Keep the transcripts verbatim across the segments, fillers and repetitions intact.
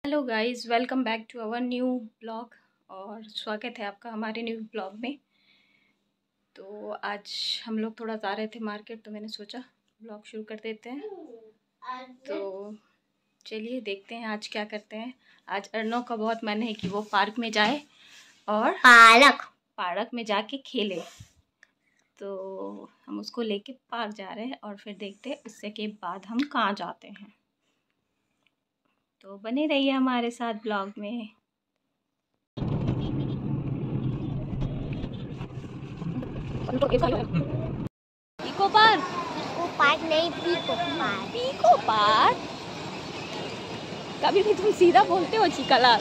Hello guys, welcome back to our new blog. और स्वागत है आपका हमारे न्यू ब्लॉग में। तो आज हम लोग थोड़ा जा रहे थे मार्केट, तो मैंने सोचा ब्लॉग शुरू कर देते हैं। तो चलिए देखते हैं आज क्या करते हैं। आज अर्नव का बहुत मन है कि वो पार्क में जाए और पार्क पार्क में जाके खेले। तो हम उसको लेके पार्क जा रहे हैं और फिर देखते हैं उससे के बाद हम कहाँ जाते हैं। तो बने रहिए हमारे साथ ब्लॉग में। इको पार्क इको पार्क नहीं, पीको पार्क। पीको पार्क कभी भी तुम सीधा बोलते हो चिकला।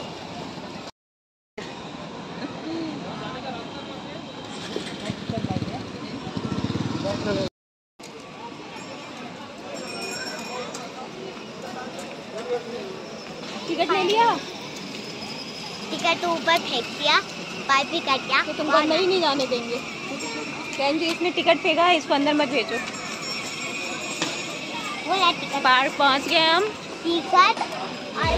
टिकट ले लिया? टिकट ऊपर फेंक दिया, पाइप भी कट गया। तो तुमको अंदर ही नहीं जाने देंगे। बहन जी, इसने टिकट फेंका है, इसको अंदर मत भेजो। वो यार टिकट पार्क पहुंच गए हम। टिकट और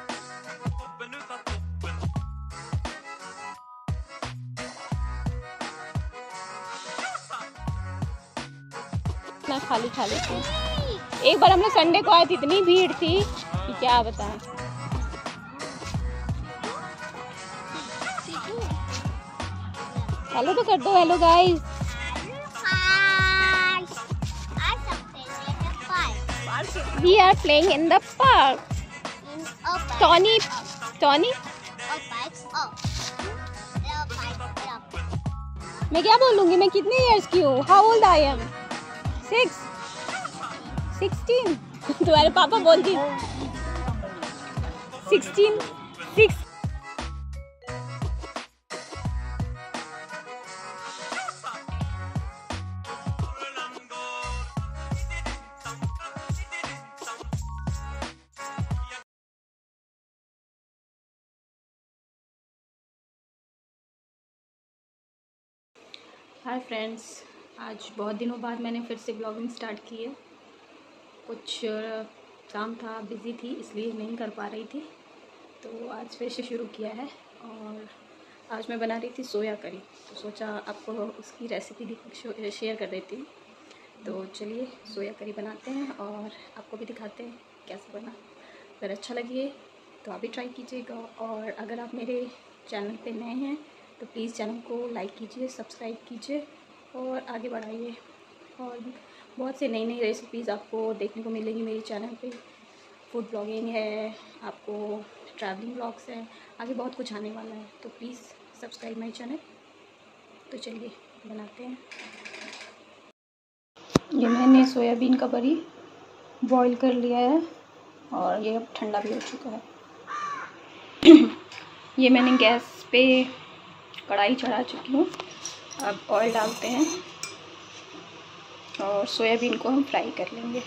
मैं खाली खाली थी। एक बार हम लोग संडे को आए थे, इतनी भीड़ थी कि क्या बताएं। हेलो तो कर दो। Hello guys. We are playing in the park. Tony, Tony. मैं क्या बोलूँगी? मैं कितने इयर्स की हूँ? How old I am? Six, sixteen. तुम्हारे पापा बोलती sixteen, six. हाय फ्रेंड्स, आज बहुत दिनों बाद मैंने फिर से ब्लॉगिंग स्टार्ट की है। कुछ काम था, बिज़ी थी, इसलिए नहीं कर पा रही थी। तो आज फिर से शुरू किया है। और आज मैं बना रही थी सोया करी, तो सोचा आपको उसकी रेसिपी भी शेयर कर देती हूँ। तो चलिए सोया करी बनाते हैं और आपको भी दिखाते हैं कैसे बना। अगर अच्छा लगे तो आप भी ट्राई कीजिएगा। और अगर आप मेरे चैनल पे नए हैं तो प्लीज़ चैनल को लाइक कीजिए, सब्सक्राइब कीजिए और आगे बढ़ाइए। और बहुत से नई नई रेसिपीज़ आपको देखने को मिलेगी मेरे चैनल पे। फूड ब्लॉगिंग है, आपको ट्रैवलिंग ब्लॉग्स है, आगे बहुत कुछ आने वाला है। तो प्लीज़ सब्सक्राइब माई चैनल। तो चलिए बनाते हैं। ये मैंने सोयाबीन का बड़ी बॉईल कर लिया है और ये अब ठंडा भी हो चुका है। ये मैंने गैस पे कढ़ाई चढ़ा चुकी हूँ। अब ऑयल डालते हैं और सोयाबीन को हम फ्राई कर लेंगे।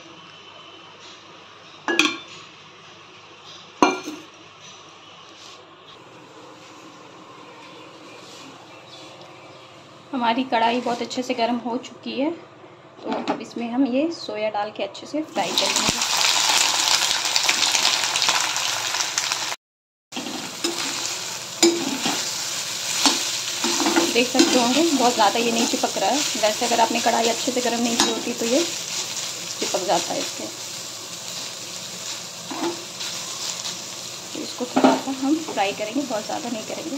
हमारी कढ़ाई बहुत अच्छे से गर्म हो चुकी है, तो अब इसमें हम ये सोया डाल के अच्छे से फ्राई कर लेंगे। देख सकते होंगे बहुत ज़्यादा ये नहीं चिपक रहा है। वैसे अगर आपने कढ़ाई अच्छे से गर्म नहीं की होती तो ये चिपक जाता है इससे। तो इसको थोड़ा सा हम फ्राई करेंगे, बहुत ज़्यादा नहीं करेंगे।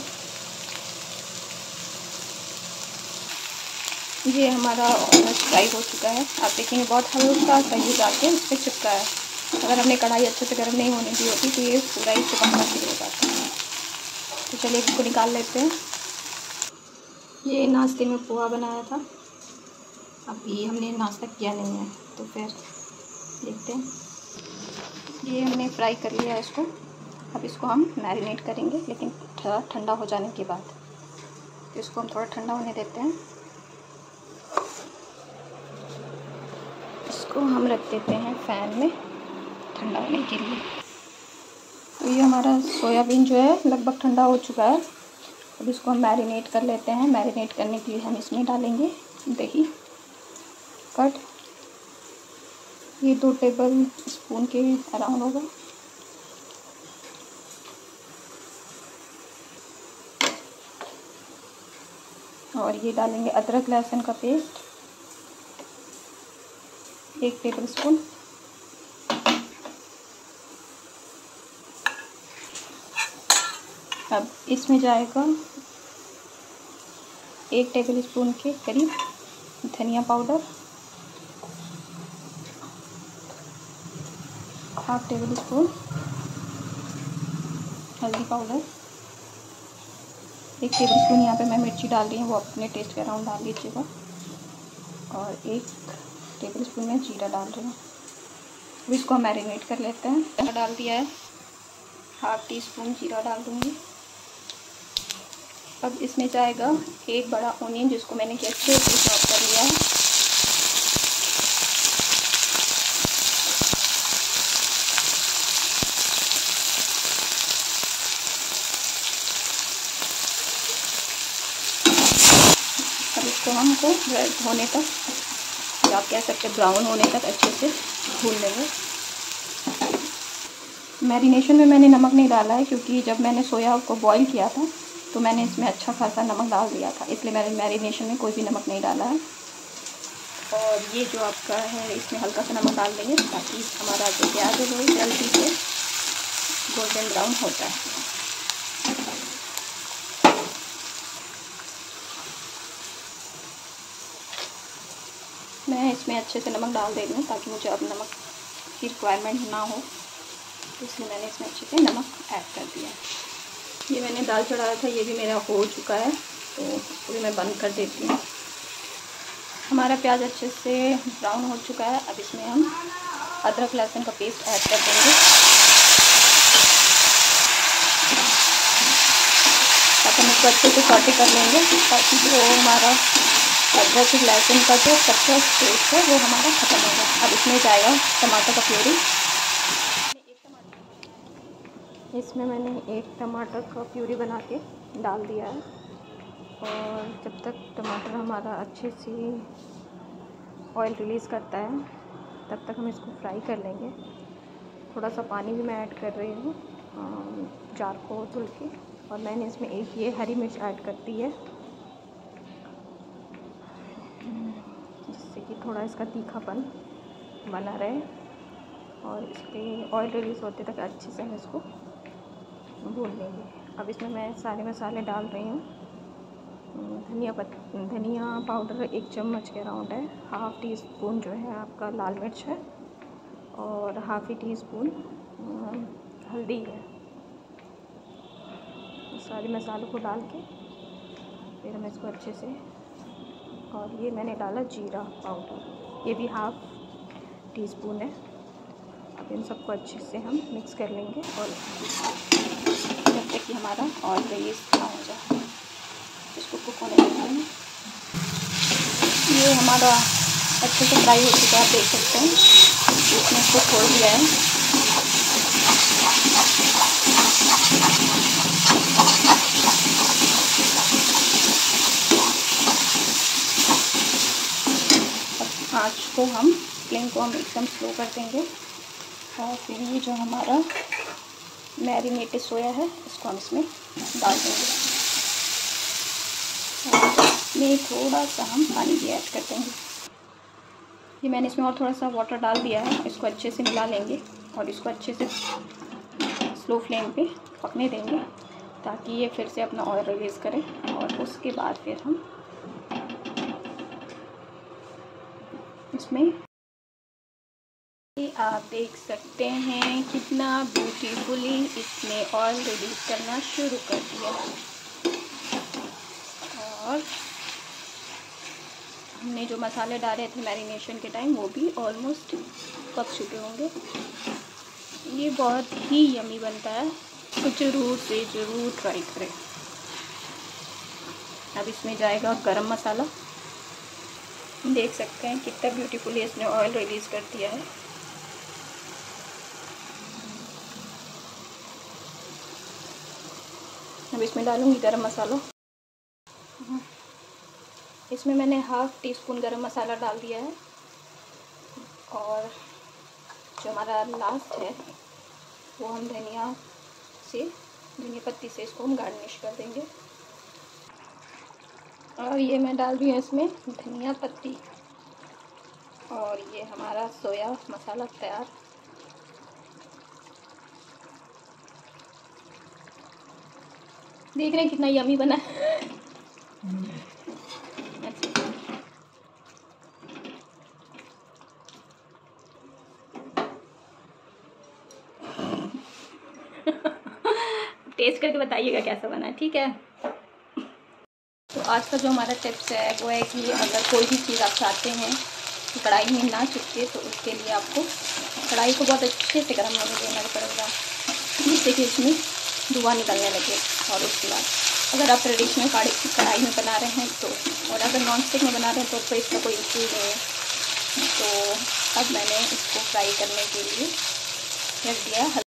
ये हमारा ऑलमोस्ट फ्राई हो चुका है। आप देखेंगे बहुत हल्का सा ये जाके उस पर चिपका है। अगर हमने कढ़ाई अच्छे से गर्म नहीं होने दी होती तो ये पूरा ही चिपकना शुरू हो जाता है। तो चलिए इसको निकाल लेते हैं। ये नाश्ते में पोहा बनाया था, अभी हमने नाश्ता किया नहीं है तो फिर देखते हैं। ये हमने फ्राई कर लिया है इसको। अब इसको हम मैरिनेट करेंगे, लेकिन थोड़ा ठंडा हो जाने के बाद। तो इसको हम थोड़ा ठंडा होने देते हैं। इसको हम रख देते हैं फ़ैन में ठंडा होने के लिए। तो ये हमारा सोयाबीन जो है लगभग ठंडा हो चुका है। अब इसको हम मैरिनेट कर लेते हैं। मैरिनेट करने के लिए हम इसमें डालेंगे दही, कर्ड, ये दो टेबल स्पून के अराउंड होगा। और ये डालेंगे अदरक लहसुन का पेस्ट एक टेबल स्पून। अब इसमें जाएगा एक टेबल स्पून के करीब धनिया पाउडर, हाफ टेबल स्पून हल्दी पाउडर, एक टेबल स्पून यहाँ पे मैं मिर्ची डाल रही हूँ, वो अपने टेस्ट के अराउंड डाल लीजिएगा, और एक टेबल स्पून में जीरा डाल रही हूँ। अब इसको हम मैरिनेट कर लेते हैं। जीरा डाल दिया है, हाफ टी स्पून जीरा डाल दूँगी। अब इसमें जाएगा एक बड़ा ऑनियन जिसको मैंने अच्छे से चॉप कर लिया है। अब इसको हमको रेड होने तक, या आप कह सकते हैं ब्राउन होने तक अच्छे से भून लेंगे। मैरिनेशन में मैंने नमक नहीं डाला है क्योंकि जब मैंने सोया को बॉईल किया था तो मैंने इसमें अच्छा खासा नमक डाल दिया था, इसलिए मैंने मैरिनेशन में कोई भी नमक नहीं डाला है। और ये जो आपका है इसमें हल्का सा नमक डाल देंगे ताकि हमारा जो प्याज है वो जल्दी से गोल्डन ब्राउन होता है। मैं इसमें अच्छे से नमक डाल दे रही हूँ ताकि मुझे अब नमक की रिक्वायरमेंट ना हो, तो इसलिए मैंने इसमें अच्छे से नमक ऐड कर दिया है। ये मैंने दाल चढ़ाया था, ये भी मेरा हो चुका है, तो इसको भी मैं बंद कर देती हूँ। हमारा प्याज अच्छे से ब्राउन हो चुका है। अब इसमें हम अदरक लहसुन का पेस्ट ऐड कर देंगे। अब हम इसको अच्छे से सॉटे कर लेंगे ताकि जो हमारा अदरक लहसुन का जो कच्चा टेस्ट है वो हमारा ख़त्म होगा। अब इसमें जाएगा टमाटर का प्यूरी। इसमें मैंने एक टमाटर का प्यूरी बना के डाल दिया है, और जब तक टमाटर हमारा अच्छे से ऑयल रिलीज़ करता है तब तक हम इसको फ्राई कर लेंगे। थोड़ा सा पानी भी मैं ऐड कर रही हूँ जार को धुल के, और मैंने इसमें एक ये हरी मिर्च ऐड कर दी है जिससे कि थोड़ा इसका तीखापन बना रहे, और इसके ऑयल रिलीज़ होते तक अच्छे से हम इसको भून लेंगे। अब इसमें मैं सारे मसाले डाल रही हूँ। धनिया पत धनिया पाउडर एक चम्मच के अराउंड है, हाफ़ टी स्पून जो है आपका लाल मिर्च है, और हाफ़ ही टी स्पून हल्दी है। सारे मसालों को डाल के फिर हम इसको अच्छे से, और ये मैंने डाला जीरा पाउडर, ये भी हाफ़ टी स्पून है। अब इन सबको अच्छे से हम मिक्स कर लेंगे, और जब तक कि हमारा ऑयल रिलीज ना हो जाए इसको कुक होने देंगे। ये हमारा अच्छे से फ्राई हो चुका है, आप देख सकते हैं। इसमें इसको छोड़ दिया है। अब आँच को हम फ्लेम को हम एकदम स्लो कर देंगे, और फिर ये जो हमारा मैरिनेटेड सोया है इसको हम इसमें डाल देंगे, और इसमें थोड़ा सा हम पानी भी ऐड कर देंगे। ये मैंने इसमें और थोड़ा सा वाटर डाल दिया है, इसको अच्छे से मिला लेंगे और इसको अच्छे से स्लो फ्लेम पे पकने देंगे ताकि ये फिर से अपना ऑयल रिलीज़ करे, और उसके बाद फिर हम इसमें आप देख सकते हैं कितना ब्यूटीफुली इसने ऑयल रिलीज करना शुरू कर दिया, और हमने जो मसाले डाले थे मैरिनेशन के टाइम वो भी ऑलमोस्ट पक चुके होंगे। ये बहुत ही यमी बनता है, तो ज़रूर से ज़रूर ट्राई करें। अब इसमें जाएगा गरम मसाला। देख सकते हैं कितना ब्यूटीफुली इसने ऑयल रिलीज़ कर दिया है। अब इसमें डालूंगी गरम मसाला। इसमें मैंने हाफ़ टी स्पून गरम मसाला डाल दिया है, और जो हमारा लास्ट है वो हम धनिया से धनिया पत्ती से इसको हम गार्निश कर देंगे। और ये मैं डाल रही हूँ इसमें धनिया पत्ती, और ये हमारा सोया मसाला तैयार। देख रहे हैं कितना यमी बना है। अच्छा, टेस्ट करके बताइएगा कैसा बना है, ठीक है। तो आज का जो हमारा टिप्स है वो है कि अगर कोई भी चीज़ आप चाहते हैं कि कढ़ाई में ना चिपके, तो उसके लिए आपको कढ़ाई को बहुत अच्छे से गर्म होने देना पड़ेगा, जिससे कि इसमें धुआं निकलने लगे। और उसके बाद अगर आप ट्रेडिशनल कढ़ाई में बना रहे हैं तो, और अगर नॉन स्टिक में बना रहे हैं तो, तो इसका कोई इशू नहीं है। तो अब मैंने इसको फ्राई करने के लिए रख दिया।